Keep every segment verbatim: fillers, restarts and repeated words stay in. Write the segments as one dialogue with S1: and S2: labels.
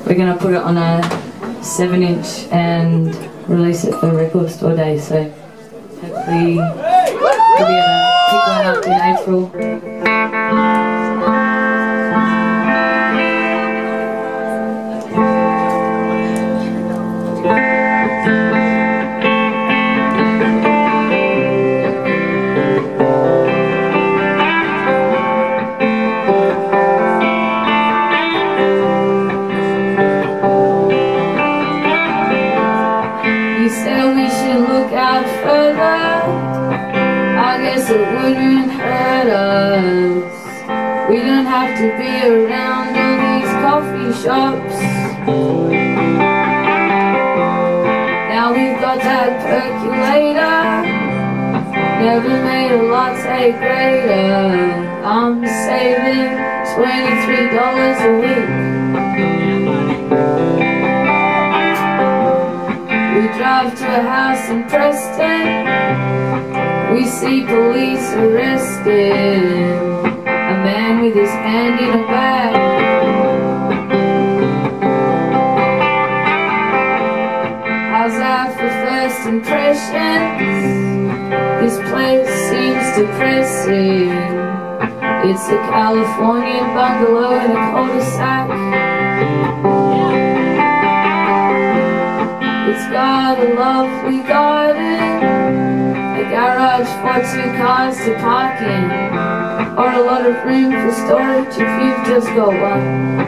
S1: we're going to put it on a seven inch and release it for Record Store Day, so hopefully we'll be able to pick one up in April. You said we should look out further, I guess it wouldn't hurt us. We don't have to be around all these coffee shops. Now we've got that percolator, never made a latte greater. I'm saving twenty-three dollars a week. We drive to a house in Preston, we see police arresting a man with his hand in a bag. How's that for first impressions? This place seems depressing. It's a Californian bungalow in a cul-de-sac. It's got a lovely garden, a garage for two cars to park in, or a lot of room for storage if you've just got one.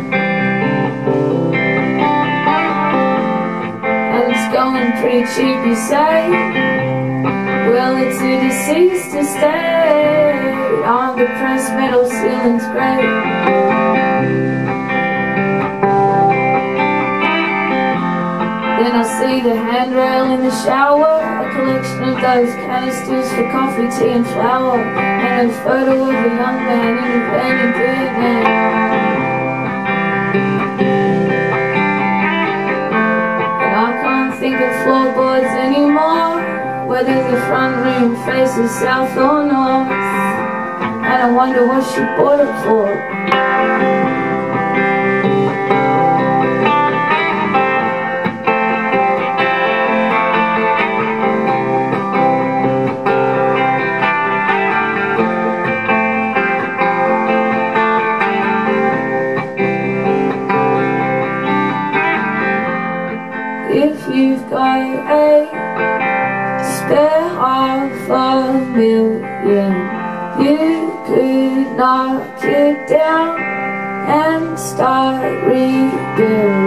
S1: And it's going pretty cheap, you say? Well, it's a deceased estate on the pressed metal ceiling's great. Then I see the handrail in the shower, a collection of those canisters for coffee, tea and flour, and a photo of a young man in a burning Vietnam. And I can't think of floorboards anymore, whether the front room faces south or north, and I wonder what she bought it for. If you've got a spare half a million, you could knock it down and start rebuilding.